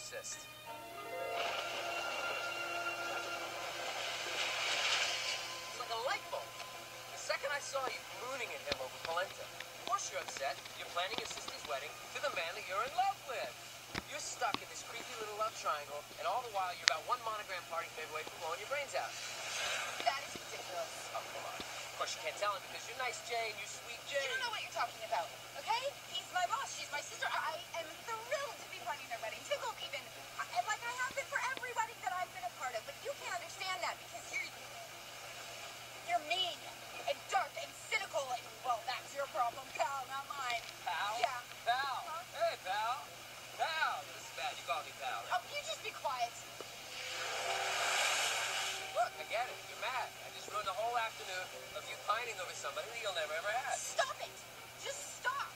assist. It's like a light bulb. The second I saw you mooning at him over polenta. Of course you're upset. You're planning your sister's wedding to the man that you're in love with. You're stuck in this creepy little love triangle, and all the while you're about one monogram party favor away from blowing your brains out. That is ridiculous. Oh, come on. Of course you can't tell him because you're nice Jane, you're sweet Jane. You don't know what you're talking about, okay? He's my boss, she's my sister. I am thrilled to be planning their wedding. Tickled even. Like I have been for every wedding that I've been a part of. But you can't understand that because you're mean and dark and cynical. And, well, that's your problem, pal, not mine. Pal? Yeah. Pal. Hey, pal. Pal. This is bad. You call me pal. Oh, you just be quiet. Look, I get it. You're mad. I just ruined the whole afternoon of you pining over somebody that you'll never ever have. Stop it. Just stop.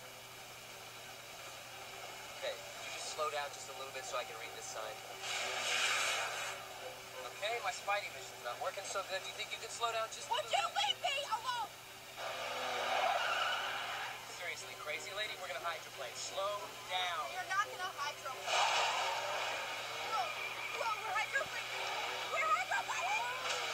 Okay, could you just slow down just a little bit so I can read this sign? Okay, my Spidey mission's not working so good. Do you think you could slow down just a Would little you bit? leave me alone? Seriously, crazy lady, we're gonna hydroplane. Slow down. You're not gonna hydroplane. Whoa, we're hydroplaning. We're hydroplaning.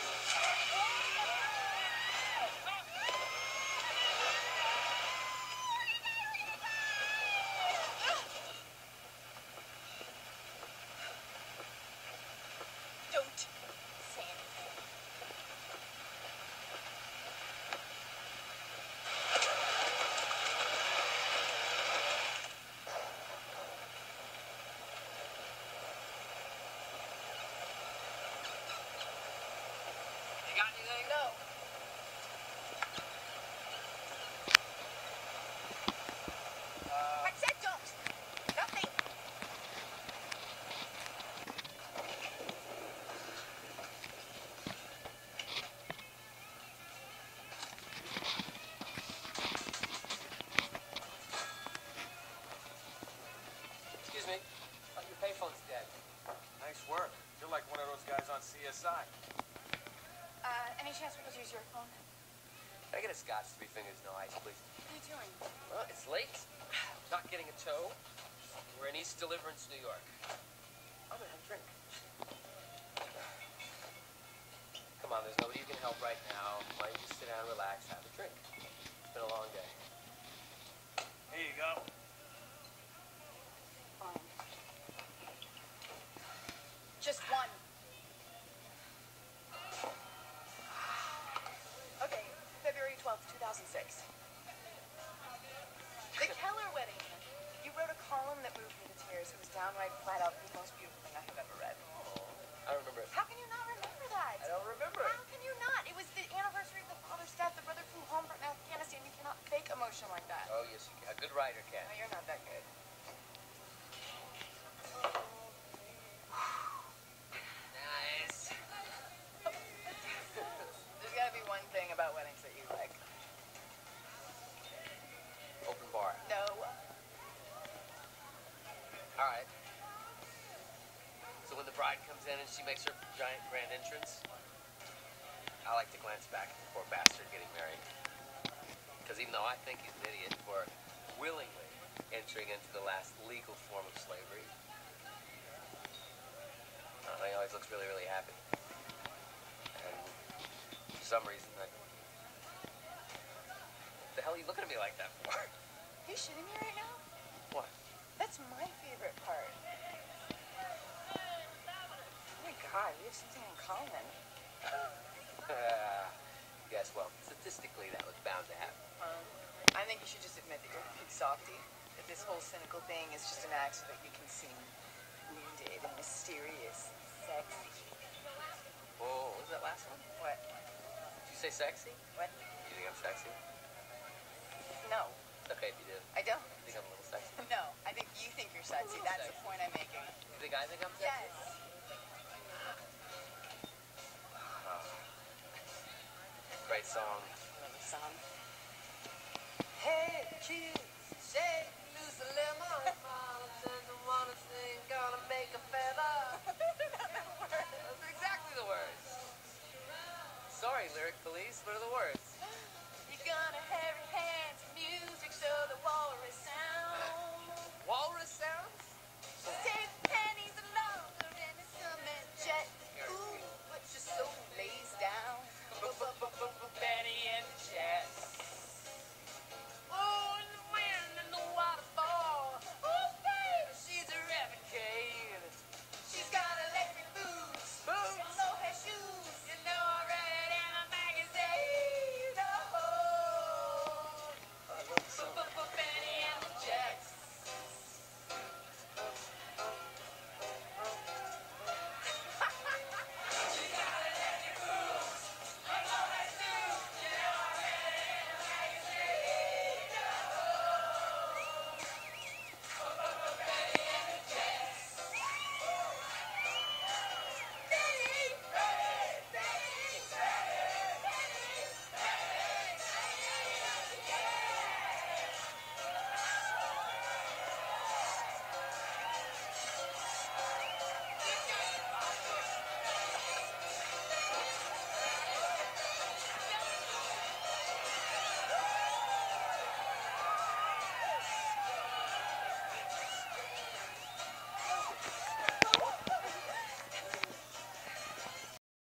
Don't say anything. You got anything? No. I said don't. Nothing. Excuse me. Oh, your payphone's dead. Nice work. You're like one of those guys on CSI. Any chance we could use your phone? Can I get a scotch, 3 fingers, no ice, please? What are you doing? Well, it's late. Not getting a tow. We're in East Deliverance, New York. I'm gonna have a drink. Come on, there's nobody you can help right now. Why don't you just sit down, relax, have a drink? It's been a long day. Here you go. Fine. Just one. Okay, February 12th, 2006. The Keller wedding. You wrote a column that moved me to tears. It was downright flat out the most beautiful thing I have ever read. I remember it. How can you not remember that? I don't remember it. How can you not? It was the anniversary of the father's death. The brother flew home from Afghanistan. You cannot fake emotion like that. Oh, yes, you can. A good writer can. No, you're not that good. Nice. There's gotta be one thing about weddings that you like. Open bar. No. All right. So when the bride comes in and she makes her giant grand entrance, I like to glance back at the poor bastard getting married. Because even though I think he's an idiot for willingly entering into the last legal form of slavery, he always looks really, really happy. And for some reason, what the hell are you looking at me like that for? Are you shitting me right now? What? That's my favorite part. Oh my god, we have something in common. Yes, well, statistically, that was bound to happen. I think you should just admit that you're a big softie. That this whole cynical thing is just an act so that you can seem wounded and mysterious and sexy. Whoa, what was that last one? What? Did you say sexy? What? You think I'm sexy? No, It's okay if you do. I don't. You think I'm a little sexy? No, I think you think you're sexy. little That's the sexy. point I'm making. You think I think I'm sexy? Yes. Great song. Love the song. Hey, kids, shake loose a lemon. And the one thing gonna make a feather. That's exactly the words. Sorry, lyric police. What are the words? You're gonna have your hands in music so the